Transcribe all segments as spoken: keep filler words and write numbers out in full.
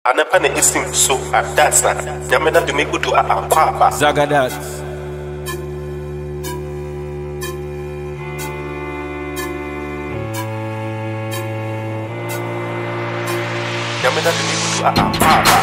Anapane isim so adasa. Yamena to make to AKWAABA. Zagadat. Yamena to make to AKWAABA.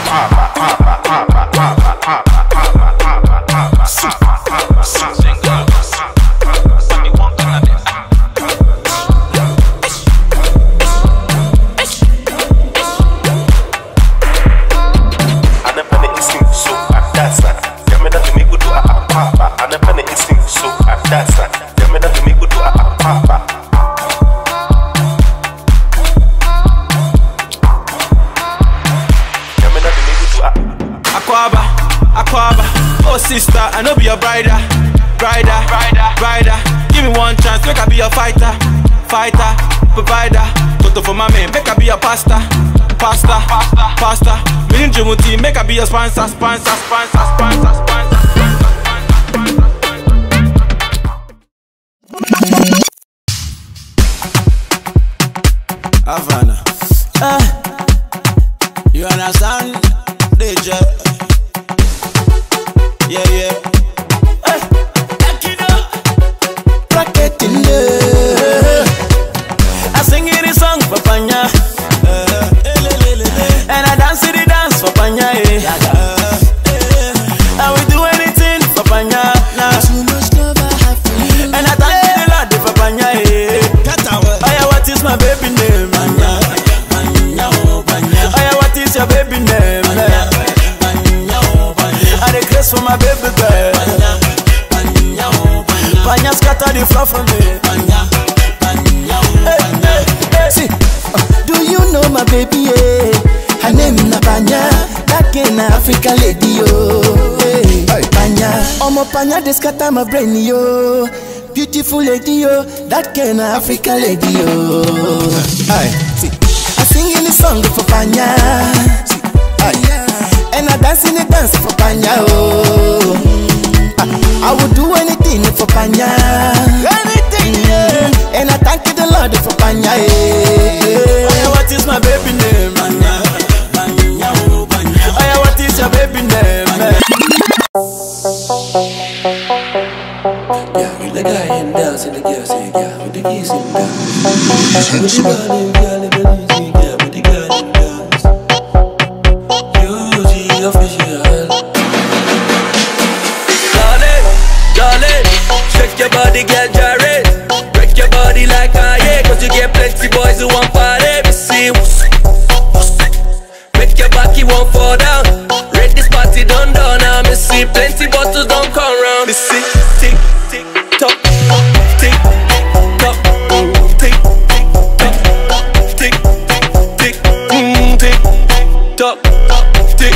AKWAABA, AKWAABA, oh sister, I know be your brider, brider, brider, brider. Give me one chance, make I be your fighter, fighter, provider. Toto for my man, make I be your pasta, pasta, pasta, pasta. Me and Jumuti, make I be your sponsor, sponsor, sponsor, sponsor, sponsor. Havana, uh, you understand, D J? Yeah, yeah. Hey, rocket in there. I sing this song for Panya, and I dance the dance for Panya. I will do anything for Panya. And I thank the Lord for Panya. Oh yeah, what is my baby name? Oh yeah, what is your baby name? For my baby girl, Panya scatter the floor from me. Hey, hey, hey. See, uh, do you know my baby? Yeah? Her name is Panya, that in Africa lady yo. Hey, hey. Panya, Omo Panya they scatter my brain yo. Beautiful lady yo, that kind of Africa lady yo. Hey, see, I sing in the song for Panya. See, hey. And I dance in the dance for Panya, oh. I, I would do anything for Panya. Anything, yeah. And I thank the Lord for Panya, yeah. Oh yeah, what is my baby name? Panya, Panya, oh Panya. Oh yeah, what is your baby name? Yeah, with the guy and dance and the girl say, yeah, with the keys and dance. With the girl and girl and the girl, with the girl and dance. Official. Darling, darling, shake your body, girl, gyrate. Break your body like I yeah, cause you get plenty boys who want party. Me see, make your back, you won't fall down. Rate this party done done now. Me see, plenty bottles don't come round. Me see, tick, tick, tock, tick, tock, tick, tock, tick, tick, mm, tick, tock, tick.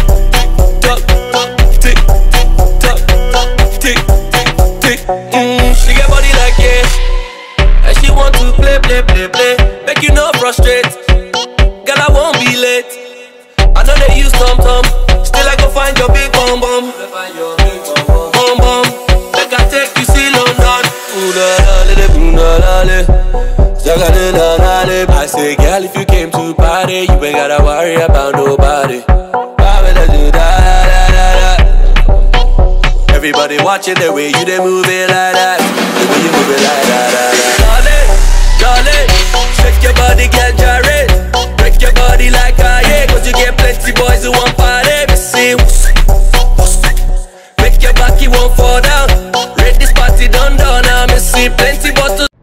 Mm, she get body like yeah, and she want to play, play, play, play. Make you no frustrate, girl I won't be late. I know they use tom tom, still I go find your big bum bum, bum bum. Make I take you see London. Ooh la la, ooh la la, zaga la la la. I say, girl, if you came to party, you ain't gotta worry about nobody. Why would I do that? Everybody watching the way you they move it like that, the way you move it like that. Darling, darling, shake your body, girl, gyrate. Break your body like I yeah, cause you get plenty boys who want party. Me see, make your back, you won't fall down. Rate this party done done now. Me see plenty bottles.